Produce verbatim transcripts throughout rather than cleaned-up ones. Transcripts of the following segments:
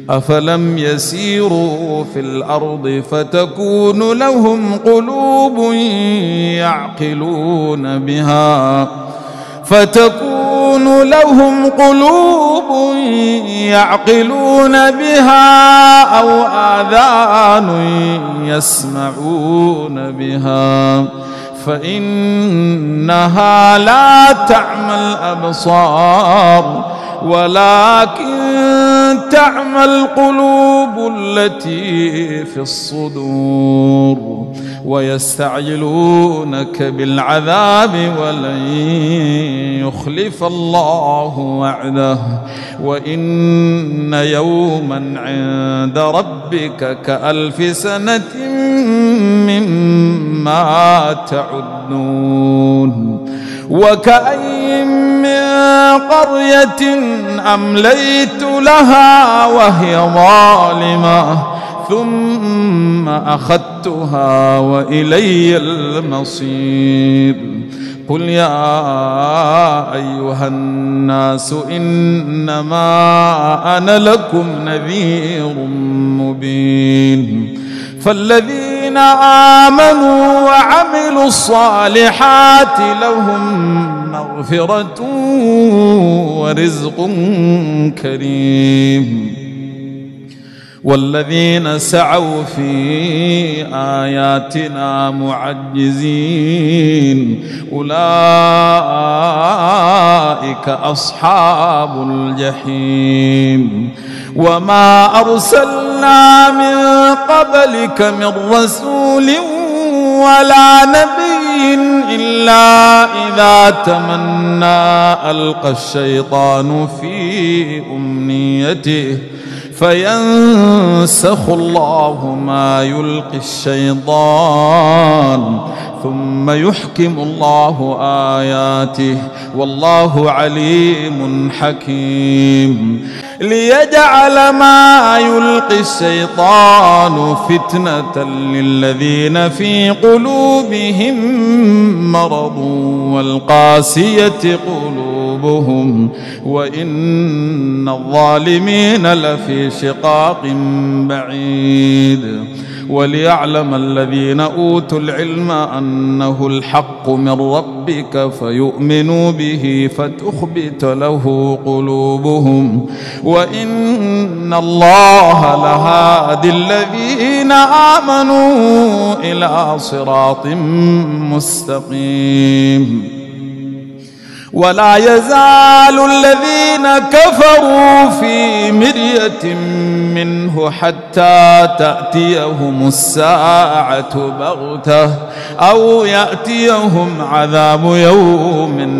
أفلم يسيروا في الأرض فتكون لهم قلوب يعقلون بها فتكون لهم قلوب يعقلون بها أو آذان يسمعون بها فإنها لا تعمى الأبصار ولكن تعمى القلوب التي في الصدور ويستعجلونك بالعذاب ولن يخلف الله وعده وإن يوما عند ربك كألف سنة مما تعدون وكأي من قرية أمليت لها وهي ظالمة ثم أخذتها وإلي المصير قل يا أيها الناس إنما أنا لكم نذير مبين فالذين آمنوا وعملوا الصالحات لهم مغفرة ورزق كريم والذين سعوا في آياتنا معجزين أولئك أصحاب الجحيم وما أرسلنا من قبلك من رسول ولا نبي إلا إذا تمنى ألقى الشيطان في أمنيته فينسخ الله ما يلقي الشيطان ثم يحكم الله آياته والله عليم حكيم ليجعل ما يلقي الشيطان فتنة للذين في قلوبهم مرض والقاسية قلوبهم وإن الظالمين لفي شقاق بعيد وليعلم الذين أوتوا العلم أنه الحق من ربك فيؤمنوا به فتخبت له قلوبهم وإن الله لهادي الذين آمنوا إلى صراط مستقيم ولا يزال الذين كفروا في مرية منه حتى تأتيهم الساعة بغتة أو يأتيهم عذاب يوم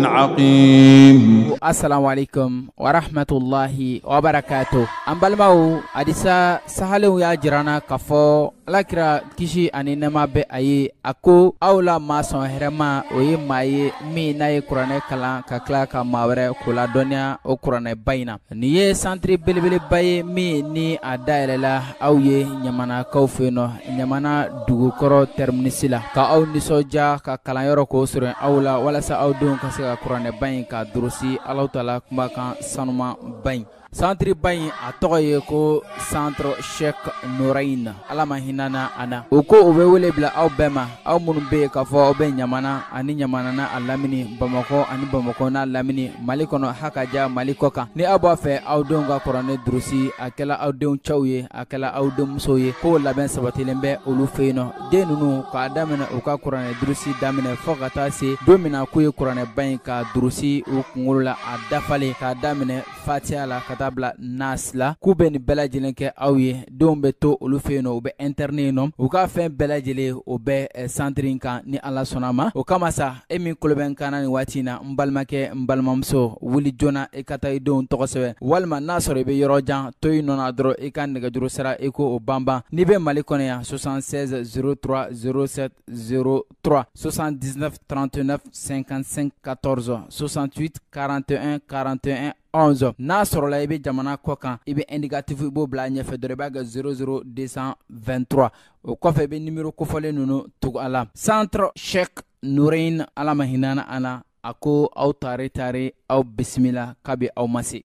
عقيم. السلام عليكم ورحمة الله وبركاته. أمبالماو أديسا سهلو يا جرانا كفو lakira kishi ani nema be aye ako awla ma son herema oye maye mi na ye kurane kala ka kla ka mawre kula donia o kurane bayna ni ye centre belebele baye mi ni adaelela awye nyamana kawfeno nyamana dugu koro terminisila ka aw nisoja ka kala yoro ko sure awla wala sa aw don ka se ka kurane bayin ka durusi Allah taala kuma kan sanuma bayin Centre bayin a toye ko Centre Cheikh Nourain alama hinana ana uko ube wele bila aw bema aw munu be ka fo obe nyamana ani nyamana na alamini Bamako ani Bamako na alamini malikono hakaja malikoka ni abo fe aw donga korane drusi akela aw don chawye akela aw dum soye ko laben sabatilembe olu feeno denunu ka adamena uka korane drusi damene fogata se domina kuye korane bayin ka drusi u kungula adafale ka damene fatiala tabla nasla kubeni belajelen ke awye dombe to olufeno obe interne nom uka fen belajele obe centrin kan ni ala sonama o kama sa emi kolben kana ni watina mbalmake mbalmamso wuli jona e kata don tokosebe walma nasore be yorojan toy nona dro e kan nega dro sera eko o bamba ni be malikone ya soixante-seize zéro trois zéro sept zéro trois soixante-dix-neuf trente-neuf cinquante-cinq quatorze soixante-huit quarante et un quarante et un onze na sorola ibe jamana kokan ibe indicatif ibo bla nyefe doreba zéro zéro deux cent vingt-trois o kofe be numéro kofole nunu tugu ala Centre Cheikh Nourain ala mahinana ana ako aw tare tare aw bismillah kabi aw masi